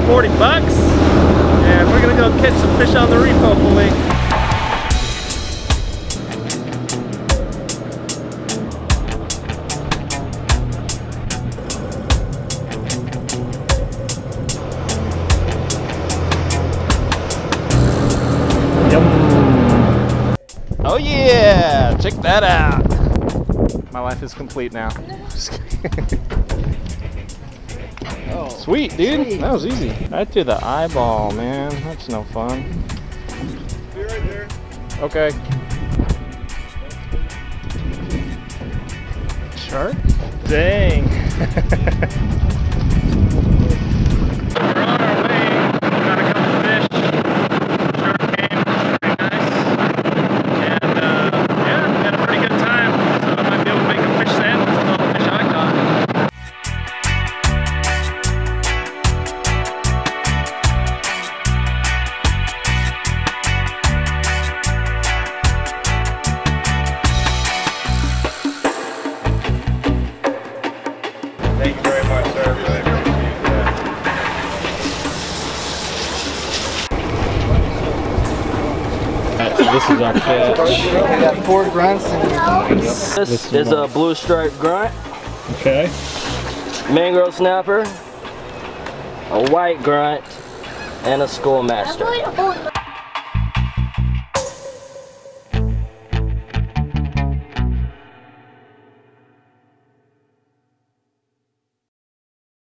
40 bucks. And we're gonna go catch some fish on the reef, hopefully. Oh yeah, check that out. My life is complete now. Just kidding. Oh, sweet, dude. Sweet. That was easy. Right to the eyeball, man. That's no fun. Be right there. Okay. Shark? Dang. We're on our way. Got a couple fish. Shark game. Pretty nice. And yeah, we had a pretty good time. So I might be able to make a fish sandwich with all the fish I caught. Thank you very much, sir. Really appreciate that. This is our catch. We got 4 grunts and This is a blue stripe grunt. Okay. Mangrove snapper, a white grunt, and a schoolmaster.